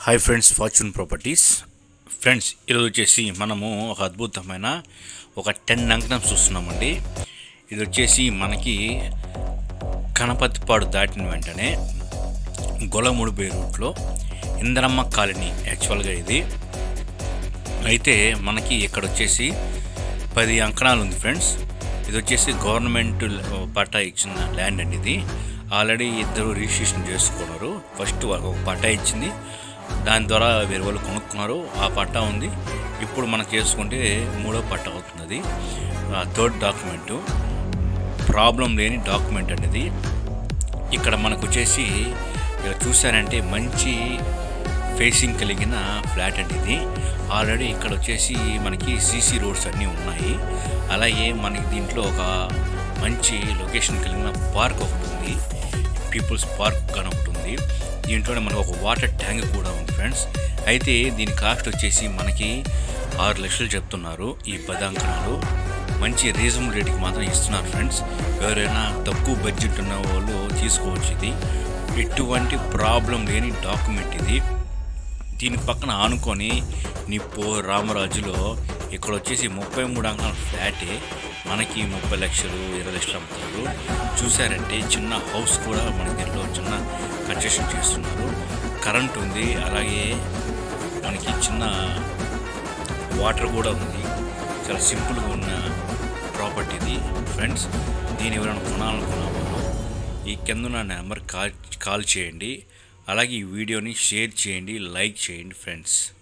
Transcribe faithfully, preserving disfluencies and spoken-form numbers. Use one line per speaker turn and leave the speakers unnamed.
Hi friends, Fortune Properties friends. ఈరోజు వచ్చేసి మనము ఒక అద్భుతమైన ఒక టెన్ అంకణం చూస్తున్నామండి. ఇది వచ్చేసి మనకి కనపతిపాడు దాటిన వెంటనే గొలముడిపే రూట్లో ఇంద్రమ్మ కాలనీ యాక్చువల్గా ఇది. అయితే మనకి ఇక్కడ వచ్చేసి పది అంకణాలు ఉంది ఫ్రెండ్స్. ఇది వచ్చేసి గవర్నమెంట్ పట్టా ఇచ్చిన ల్యాండ్ అండి. ఇది ఆల్రెడీ ఇద్దరు రిజిస్ట్రేషన్ చేసుకున్నారు. ఫస్ట్ ఒక పట్టా ఇచ్చింది, దాని ద్వారా వేరే వాళ్ళు కొనుక్కున్నారు. ఆ పట్టా ఉంది. ఇప్పుడు మనం చేసుకుంటే మూడో పట్టా అవుతుంది. థర్డ్ డాక్యుమెంటు, ప్రాబ్లం లేని డాక్యుమెంట్ అనేది. ఇక్కడ మనకు వచ్చేసి ఇక్కడ చూసారంటే మంచి ఫేసింగ్ కలిగిన ఫ్లాట్ అండి ఇది. ఆల్రెడీ ఇక్కడ వచ్చేసి మనకి సీసీ రోడ్స్ అన్నీ ఉన్నాయి. అలాగే మనకి దీంట్లో ఒక మంచి లొకేషన్ కలిగిన పార్క్ ఒకటి ఉంది, పీపుల్స్ పార్క్ కానీ ఒకటి ఉంది. దీంట్లోనే మనకు ఒక వాటర్ ట్యాంక్ కూడా ఉంది ఫ్రెండ్స్. అయితే దీని కాస్ట్ వచ్చేసి మనకి ఆరు లక్షలు చెప్తున్నారు. ఈ పది అంకణాలు మంచి రీజనబుల్ రేట్కి మాత్రం ఇస్తున్నారు ఫ్రెండ్స్. ఎవరైనా తక్కువ బడ్జెట్ ఉన్న వాళ్ళు తీసుకోవచ్చు. ఇది ఎటువంటి ప్రాబ్లం లేని డాక్యుమెంట్ ఇది. దీని పక్కన ఆనుకొని నిప్పో రామరాజులో ఇక్కడ వచ్చేసి ముప్పై మూడు అంకణాల ఫ్లాటే మనకి ముప్పై లక్షలు ఇరవై లక్షలు అమ్ముతారు. చూసారంటే చిన్న హౌస్ కూడా మన దగ్గరలో చిన్న కన్స్ట్రక్షన్ చేస్తున్నారు. కరెంట్ ఉంది, అలాగే మనకి చిన్న వాటర్ కూడా ఉంది. చాలా సింపుల్గా ఉన్న ప్రాపర్టీ ఇది ఫ్రెండ్స్. దీని ఎవరైనా కొనాలనుకున్న వాళ్ళు ఈ కింద ఉన్న నెంబర్ కాల్ కాల్ చేయండి. అలాగే ఈ వీడియోని షేర్ చేయండి, లైక్ చేయండి ఫ్రెండ్స్.